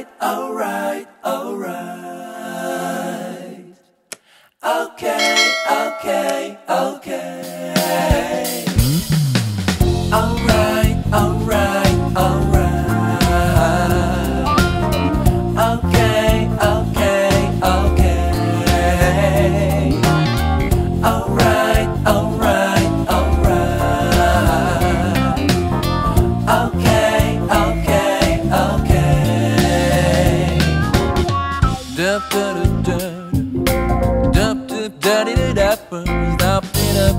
alright, alright, alright. Okay, okay, okay. Alright, alright, alright. Okay, okay, okay. Alright, alright, alright. Okay, okay, okay. Dup dup dup dup dup dup dup dup dup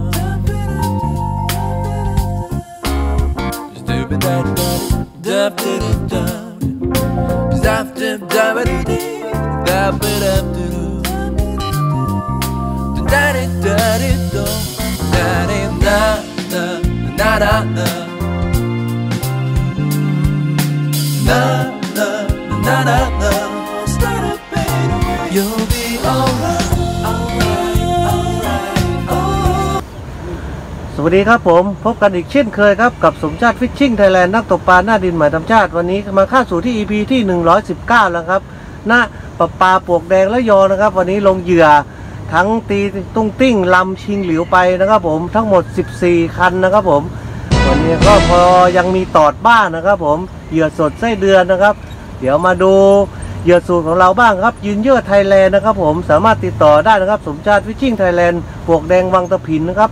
You'll be alright, alright, alright. สวัสดีครับผมพบกันอีกเช่นเคยครับกับสมชาติฟิชชิ่งไทยแลนด์นักตกปลาหน้าดินหมายธรรมชาติวันนี้มาเข้าสู่ที่ EP ที่119แล้วครับณประปาปวกแดงและยอนะครับวันนี้ลงเหยื่อทั้งตีตุ้งติ้งลำชิงหลิวไปนะครับผมทั้งหมด14คันนะครับผมวันนี้ก็พอยังมีตอดบ้างนะครับผมเหยื่อสดไส้เดือนนะครับเดี๋ยวมาดูเหยื่อสูตรของเราบ้างครับยืนเยื่อไทยแลนด์นะครับผมสามารถติดต่อได้นะครับสมชาติฟิชชิ่งไทยแลนด์ปวกแดงวังตะพินนะครับ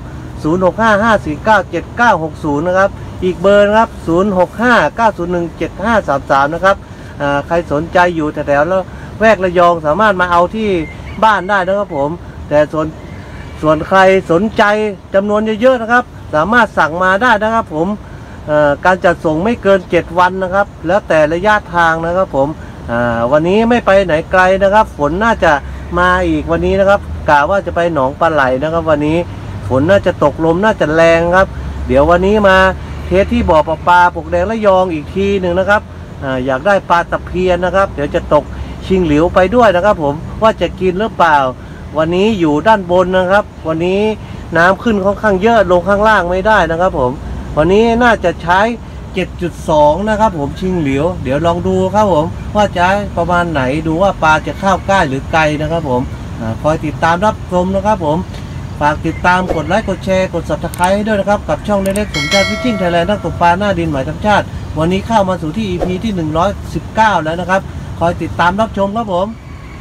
0655497960นะครับอีกเบอร์นะครับ0659017533นะครับใครสนใจอยู่แถวๆแล้วแวกระยองสามารถมาเอาที่บ้านได้นะครับผมแต่ส่วนใครสนใจจำนวนเยอะๆนะครับสามารถสั่งมาได้นะครับผมการจัดส่งไม่เกิน7วันนะครับแล้วแต่ระยะทางนะครับผมวันนี้ไม่ไปไหนไกลนะครับฝนน่าจะมาอีกวันนี้นะครับกะว่าจะไปหนองปลาไหลนะครับวันนี้ฝนน่าจะตกลมน่าจะแรงครับเดี๋ยววันนี้มาเทสที่บ่อปลาปวกแดงและยองอีกทีหนึ่งนะครับอยากได้ปลาตะเพียนนะครับเดี๋ยวจะตกชิงหลิวไปด้วยนะครับผมว่าจะกินหรือเปล่าวันนี้อยู่ด้านบนนะครับวันนี้น้ำขึ้นค่อนข้างเยอะลงข้างล่างไม่ได้นะครับผมวันนี้น่าจะใช้ 7.2 นะครับผมชิงหลิวเดี๋ยวลองดูครับผมว่าจะประมาณไหนดูว่าปลาจะเข้าใกล้หรือไกลนะครับผมคอยติดตามรับชมนะครับผมฝากติดตามกดไลค์กดแชร์กด Subscribe ด้วยนะครับกับช่องเล็กๆสมชาติฟิชชิ่งไทยแลนด์นักตกปลาหน้าดินหมายธรรมชาติวันนี้เข้ามาสู่ที่ EP ที่119แล้วนะครับคอยติดตามรับชมครับผม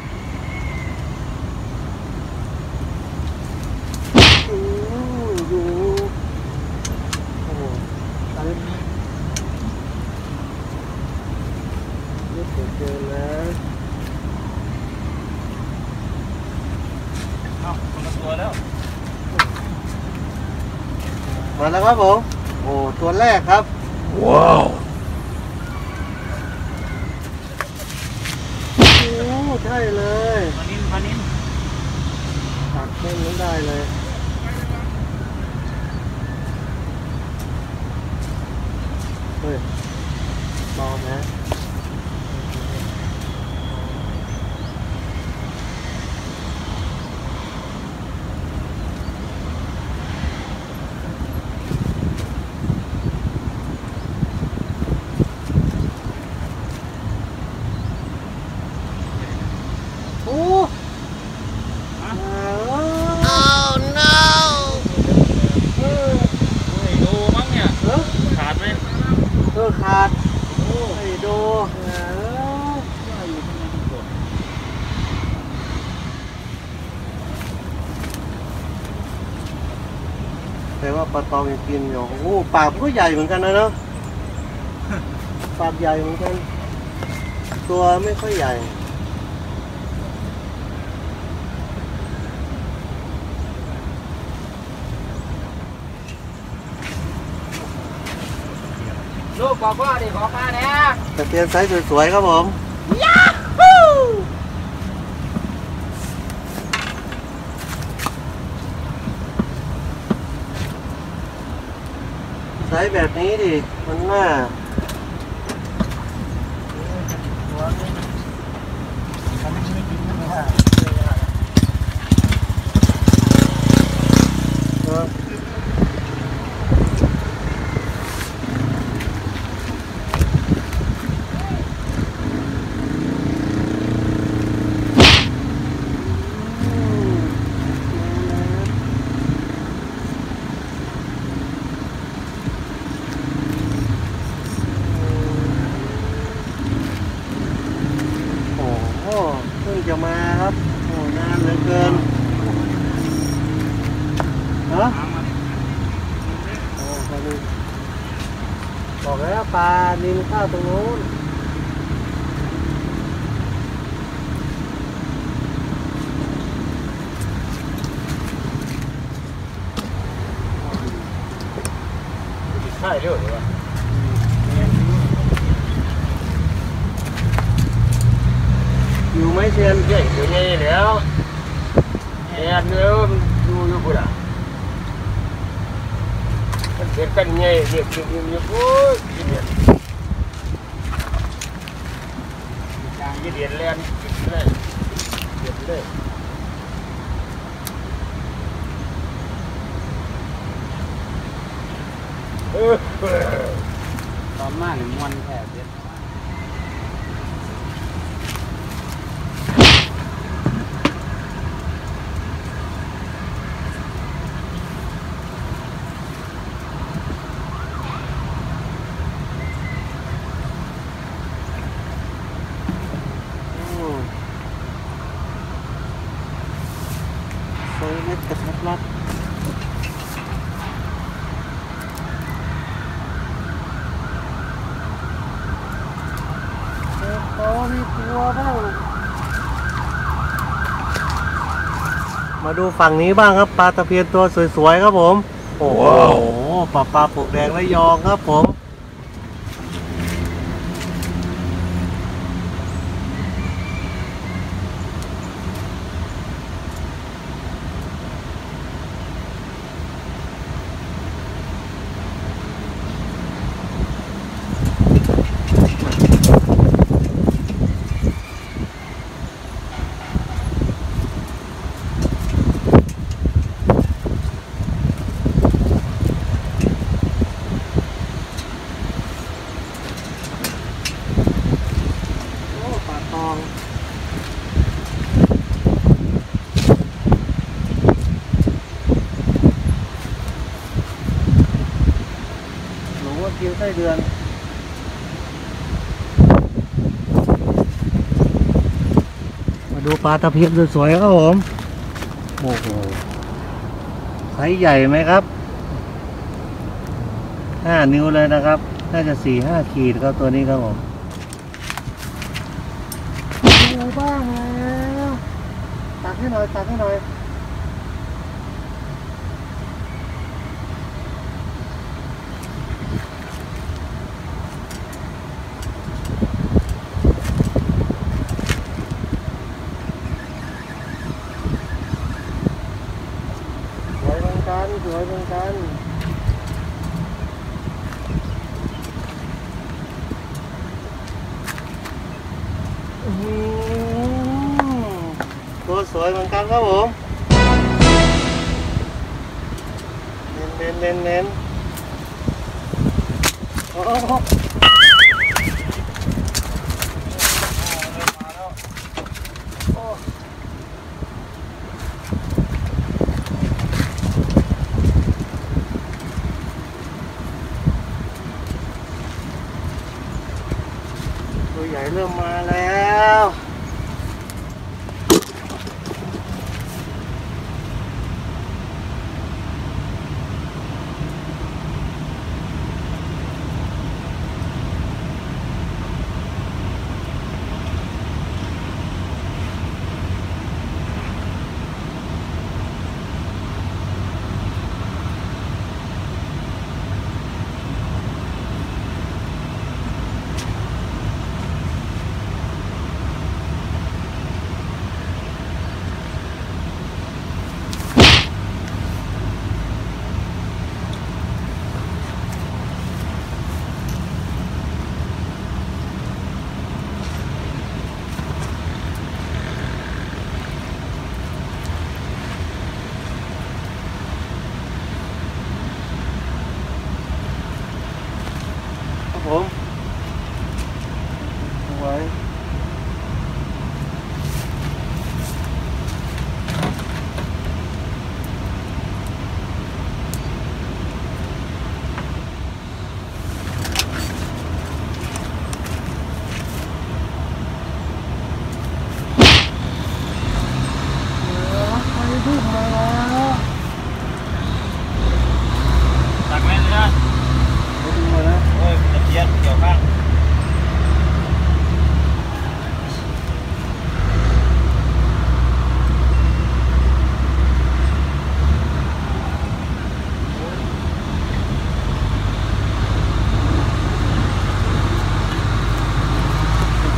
เจอแล้วคนละตัวแล้วมาแล้วครับผมโอ้ตัวแรกครับว้าวโอ้ใช่เลยปลานิ่มตัดเส้นนั้นได้เลยเฮ้ยลองนะขาดไอ้ดูแต่ว่าปลาตองยังกินอยู่โอ้ปากก็ใหญ่เหมือนกันนะเนาะปากใหญ่เหมือนกันตัวไม่ค่อยใหญ่ลูกบอกว่าดิขอปลาเนี่ยตะเพียนไซส์สวยๆครับผมยาฮูไซส์แบบนี้ดิมันน่าเพิ่งจะมาครับโอ้นานเหลือเกินฮะโอ้ปลานิลบอกแล้วปลานิลข้าวตรงนู้นใช่เรื่องหรือวะอยู่ไหมเชียนเก่งอยู่ไงแล้วแอนเนื้อมันดูอยู่กูล่ะมันเกิดกันไงเด็กอยู่โอ้ยเดียนจางเดียนแลนเลยเดียนเลยตอนมาหนึ่งวันแค่เดียนโซ่เล็ดกระทัดรัดโอ้มีตัวบ้างมาดูฝั่งนี้บ้างครับปลาตะเพียนตัวสวยๆครับผมโอ้โหปลาปลูกแดงระยองครับผมคิวไส้เดือนมาดูปลาตะเพียนสวยๆครับผมโอ้โหไซส์ใหญ่ไหมครับ5 นิ้วเลยนะครับน่าจะ4-5 ขีดครับตัวนี้ครับผมดูบ้างแล้วตักให้หน่อยตักให้หน่อยสวยเหมือนกันตัวสวยเหมือนกันครับผมเน้นโอ้โหตัวใหญ่เริ่มมาแล้ว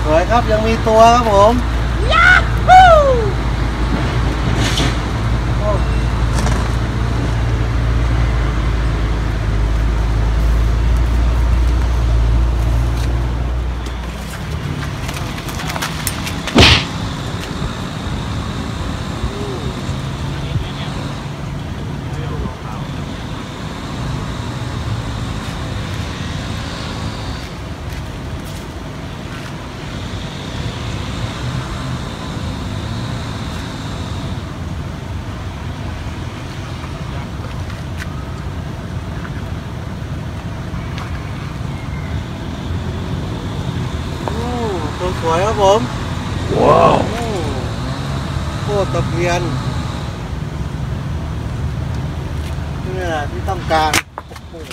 สวยครับยังมีตัวครับผม ตัวสวยครับผม ว้าวโคตรตะเพียนนี่แหละที่ต้องการโอ้โห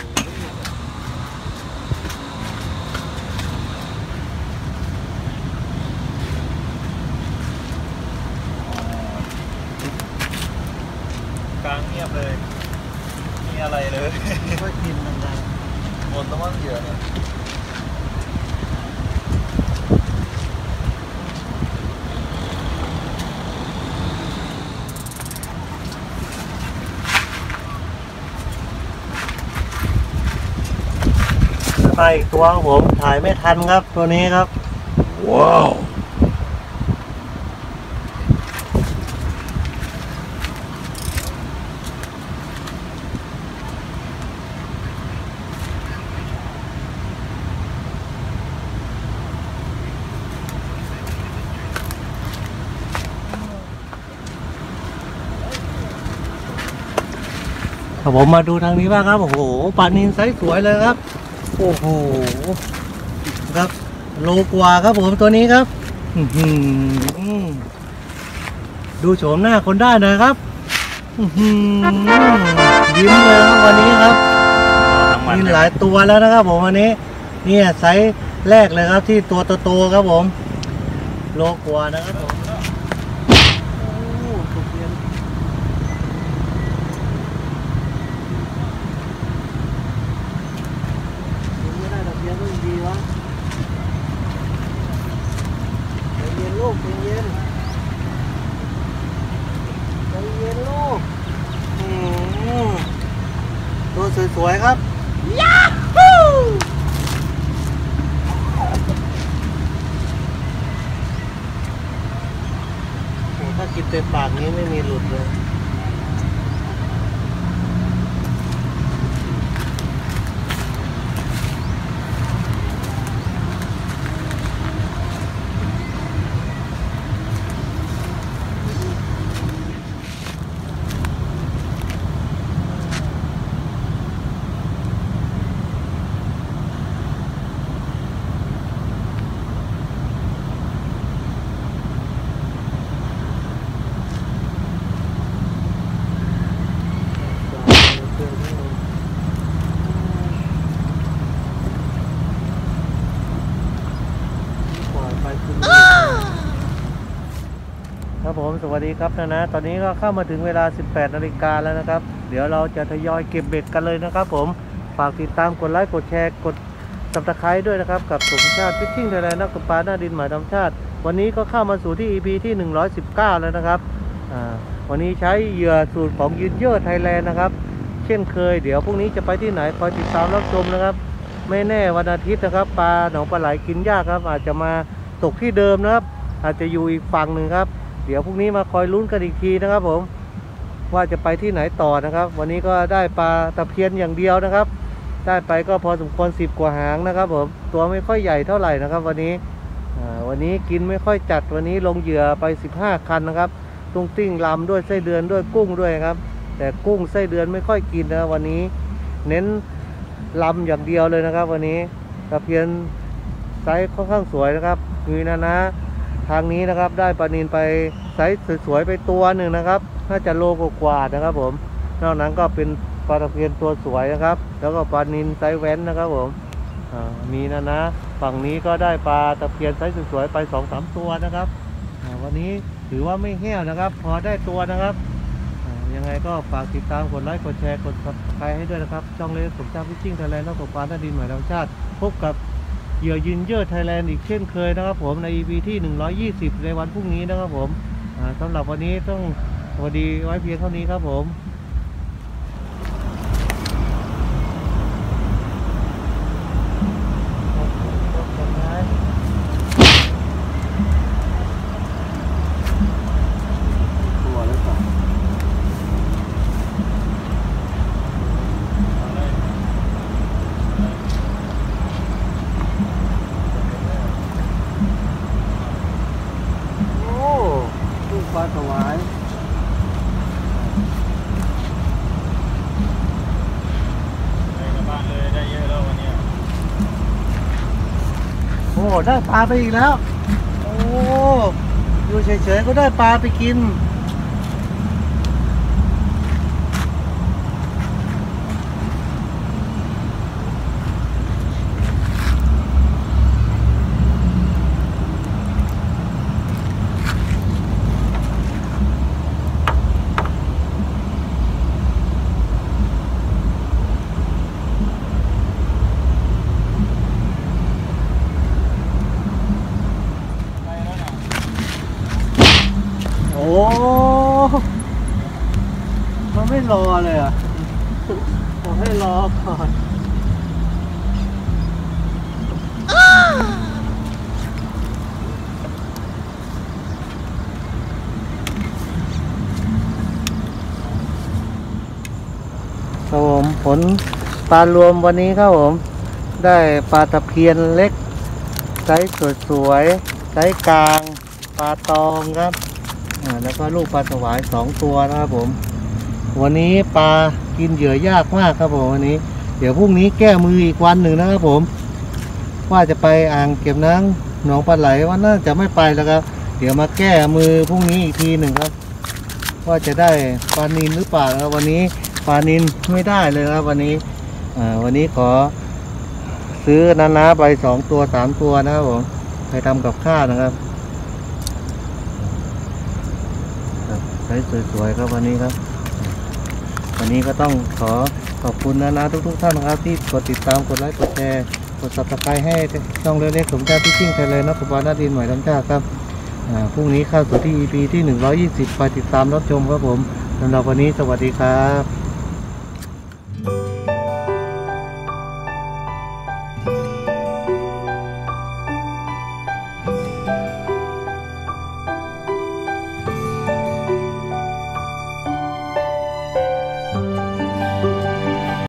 กลางเงียบเลยมีอะไรเลยไม่ค่อยกินมันนะหมดแล้วมั้งเหยื่อเนี่ยไปอีกตัวครับผมถ่ายไม่ทันครับตัวนี้ครับว้าวผมมาดูทางนี้บ้างครับโอ้โหปลานิลไซส์สวยเลยครับโอ้โหครับโลกว่าครับผมตัวนี้ครับดูโฉมหน้าคนได้หน่อยครับยิ้มเลยครับวันนี้ครับมีหลายตัวแล้วนะครับผมวันนี้เนี่ยไซส์แรกเลยครับที่ตัวโตๆครับผมโลกว่านะครับผมดีวะใจเย็นลูกใจเย็นใจเย็นลูกตัวสวยๆครับยาฮูโอ้ถ้ากินเต็มปากนี้ไม่มีหลุดเลยครับผมสวัสดีครับนะตอนนี้ก็เข้ามาถึงเวลา 18 นาฬิกาแล้วนะครับเดี๋ยวเราจะทยอยเก็บเบ็ดกันเลยนะครับผมฝากติดตามกดไลค์กดแชร์กดSubscribeด้วยนะครับกับสมชาติฟิชชิ่งไทยแลนด์นักตกปลาหน้าดินหมายธรรมชาติวันนี้ก็เข้ามาสู่ที่ EP ที่ 119 แล้วนะครับวันนี้ใช้เหยื่อสูตรของยืนเยอะไทยแลนด์นะครับเช่นเคยเดี๋ยวพรุ่งนี้จะไปที่ไหนคอยติดตามรับชมนะครับไม่แน่วันอาทิตย์นะครับปลาหนองปลาไหลกินยากครับอาจจะมาตกที่เดิมนะครับอาจจะอยู่อีกฝั่งหนึ่งครับเดี๋ยวพรุ่งนี้มาคอยลุ้นกันอีกทีนะครับผมว่าจะไปที่ไหนต่อนะครับวันนี้ก็ได้ปลาตะเพียนอย่างเดียวนะครับได้ไปก็พอสมควร10 กว่าหางนะครับผมตัวไม่ค่อยใหญ่เท่าไหร่นะครับวันนี้กินไม่ค่อยจัดวันนี้ลงเหยื่อไป15 คันนะครับตุ้งติ้งลำด้วยไส้เดือนด้วยกุ้งด้วยครับแต่กุ้งไส้เดือนไม่ค่อยกินนะวันนี้เน้นลำอย่างเดียวเลยนะครับวันนี้ตะเพียนไซส์ค่อนข้างสวยนะครับมีนะทางนี้นะครับได้ปลานิลไปไซส์สวยๆไปตัวหนึ่งนะครับน่าจะโลกว่านะครับผมนอกนั้นก็เป็นปลาตะเพียนตัวสวยนะครับแล้วก็ปลานิลไซส์แว้นนะครับผมมีนะฝั่งนี้ก็ได้ปลาตะเพียนไซส์สวยๆไป 2-3 ตัวนะครับวันนี้ถือว่าไม่แห้วนะครับพอได้ตัวนะครับยังไงก็ฝากติดตามกดไลค์กดแชร์กดซับสไครต์ให้ด้วยนะครับช่องเล็กสมชาติฟิชชิ่งไทยแลนด์นักตกปลาหน้าดินหมายธรรมชาติพบกับเหยื่อยืนเยอะไทยแลนด์อีกเช่นเคยนะครับผมใน EP ที่120ในวันพรุ่งนี้นะครับผมสำหรับวันนี้ต้องสวัสดีไว้เพียงเท่านี้ครับผมตัวหรือเปล่าลูกปลาสวายได้กลับบ้านเลยได้เยอะแล้ววันเนี้ยโอ้ได้ปลาไปอีกแล้วโอ้อยู่เฉยๆก็ได้ปลาไปกินได้แล้วนะโอ้มันไม่รอเลยอ่ะผมให้รอก่อนครับผมผลปลารวมวันนี้ครับผมได้ปลาตะเพียนเล็กไซส์สวยๆไซส์กลางปลาตองครับแล้วก็ลูกปลาสวาย2ตัวนะครับผมวันนี้ปลากินเหยื่อยากมากครับผมวันนี้เดี๋ยวพรุ่งนี้แก้มืออีกวันหนึ่งนะครับผมว่าจะไปอ่างเก็บน้ำหนองปลาไหลว่าน่าจะไม่ไปแล้วครับเดี๋ยวมาแก้มือพรุ่งนี้อีกทีหนึ่งครับว่าจะได้ปลานิลหรือเปล่าครับวันนี้ปลานิลไม่ได้เลยครับวันนี้วันนี้ขอซื้อนาไป2ตัว3ตัวนะครับผมไปทำกับข้าวนะครับใช้สวยๆครับวันนี้ครับวันนี้ก็ต้องขอขอบคุณนาทุกท่านนะครับที่กดติดตามกดไลค์กดแชร์กด Subscribe ให้ช่องเล็กๆสมชาติที่ชิ่งไทยเลยนะสุภาพนาดินใหม่ทั้งชาติครับพรุ่งนี้เข้าสู่ที่ EP ที่120ไปติดตามรับชมครับผมสำหรับวันนี้สวัสดีครับ